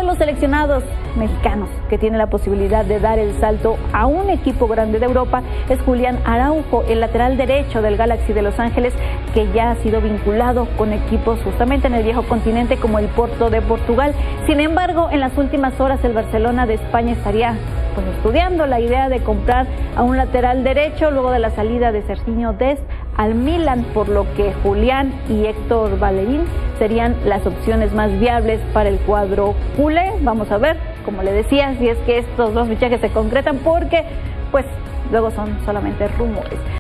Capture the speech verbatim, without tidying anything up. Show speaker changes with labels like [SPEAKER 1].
[SPEAKER 1] los seleccionados mexicanos que tienen la posibilidad de dar el salto a un equipo grande de Europa es Julián Araujo, el lateral derecho del Galaxy de Los Ángeles, que ya ha sido vinculado con equipos justamente en el viejo continente como el Porto de Portugal. Sin embargo, en las últimas horas el Barcelona de España estaría pues estudiando la idea de comprar a un lateral derecho luego de la salida de Sergiño Dest al Milan, por lo que Julián y Héctor Bellerín serían las opciones más viables para el cuadro culé. Vamos a ver, como le decía, si es que estos dos fichajes se concretan, porque pues luego son solamente rumores.